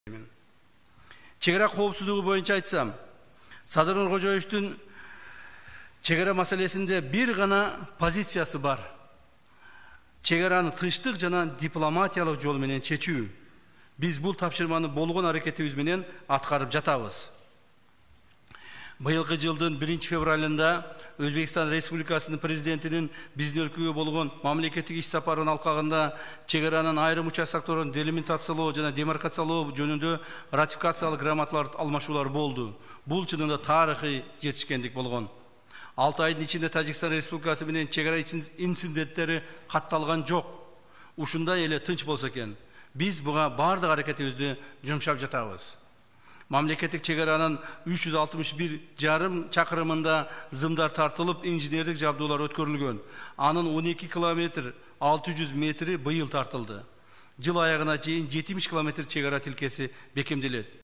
Чегара коопсуздугу боюнча айтсам, Садыр Нуркожоевдун чегара маселесинде бир гана позициясы бар. Чегараны тынчтык жана дипломатиялык жол менен чечүү. Биз бул тапшырманы болгон аракетибиз менен аткарып жатабыз. Быйылкы жылдын 1 февралында Өзбекстан Республикасынын президентинин биздин өлкөгө болгон мамлекеттик иш сапарынын алкагында чегаранын айрым участокторун делимитациялоо жана демаркациялоо жөнүндө ратификациялык грамоталар алмашуулар болду. Бул чынында тарыхый жетишкендик болгон. 6 айдын ичинде Тажикстан Республикасы менен чегара инциденттери катталган жок. Ушундай эле тынч болсо экен. Биз буга бардык аракетибизди жумшап жатабыз. Мамлекеттик чегаранын 361,5 чакырымында зымдар тартылып, инженердик жабдуулар өткөрүлгөн. Анын 12 километр 600 метри быйыл тартылды. Жыл аягына чейин 70 километр чегара тилкеси бекемделет.